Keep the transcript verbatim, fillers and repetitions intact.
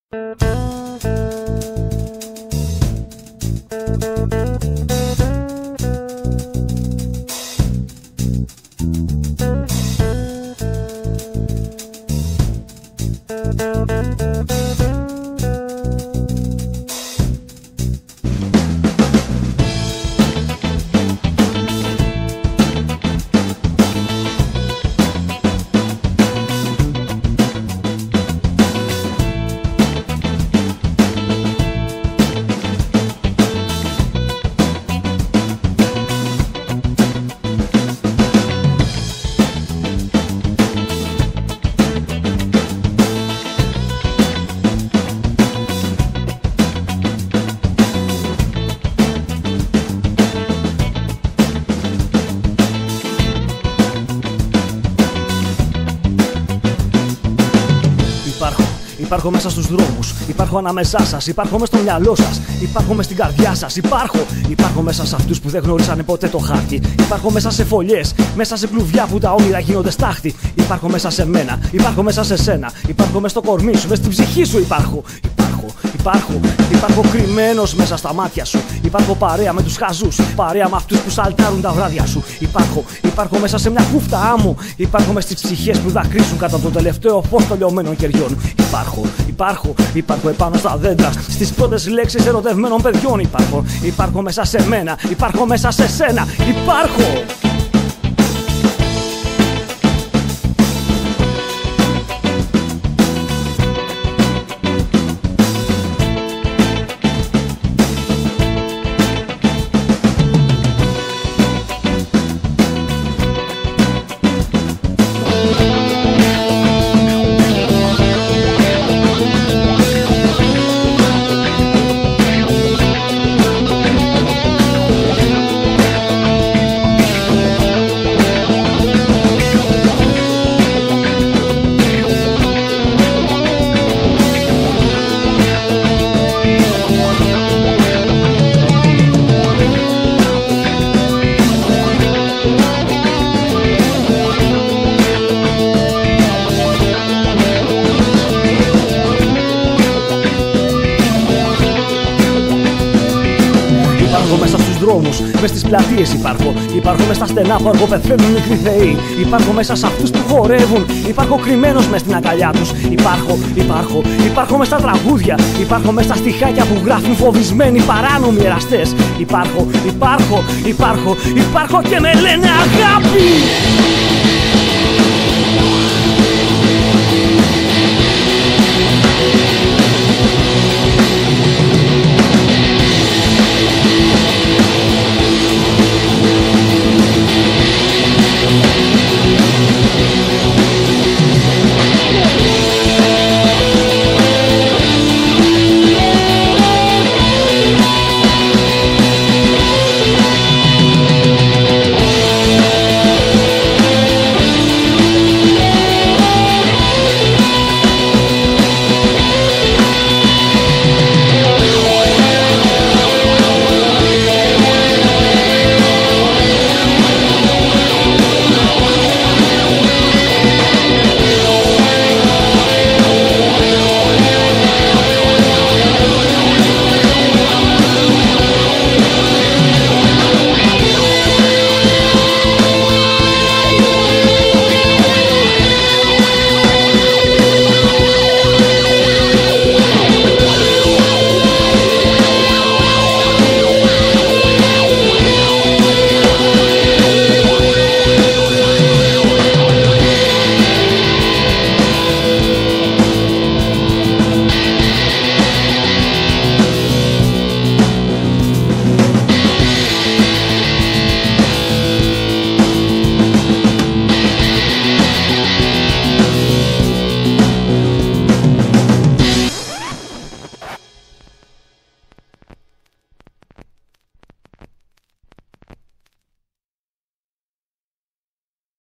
Υπάρχω μέσα στους δρόμους, υπάρχω ανάμεσά σας, υπάρχω μες στο μυαλό σας, υπάρχω μες στην καρδιά σας, υπάρχω, υπάρχω μέσα σε αυτούς που δεν γνώρισαν ποτέ το χάρτη, υπάρχω μέσα σε φωλιές, μέσα σε κλουβιά που τα όνειρα γίνονται στάχτη, υπάρχω μέσα σε μένα, υπάρχω μέσα σε σένα, υπάρχω μες στο κορμί σου, μες στην ψυχή σου υπάρχω, υπάρχω, υπάρχω, υπάρχω κρυμμένος μέσα στα μάτια σου, υπάρχω παρέα με τους χαζούς, παρέα με αυτούς που σαλτάρουν τα βράδια σου, υπάρχω, υπάρχω μέσα σε μια χούφτα άμμο, υπάρχω μες στις ψυχές που δακρύσουν κατά το τελευταίο φως των λιωμένων κεριών. Υπάρχω, υπάρχω, υπάρχω επάνω στα δέντρα, στις πρώτες λέξεις ερωτευμένων παιδιών. Υπάρχω, υπάρχω μέσα σε μένα, υπάρχω μέσα σε σένα, υπάρχω. Μες στις πλατείες υπάρχω, υπάρχω μες στα στενά που αργοπεθαίνουν μικροί θεοί. Υπάρχω μέσα σε αυτούς που χορεύουν, υπάρχω κρυμμένος μες στην αγκαλιά τους. Υπάρχω, υπάρχω, υπάρχω μες στα τραγούδια, υπάρχω μες στα στιχάκια που γράφουν φοβισμένοι παράνομοι εραστές. Υπάρχω, υπάρχω, υπάρχω, υπάρχω και με λένε αγάπη.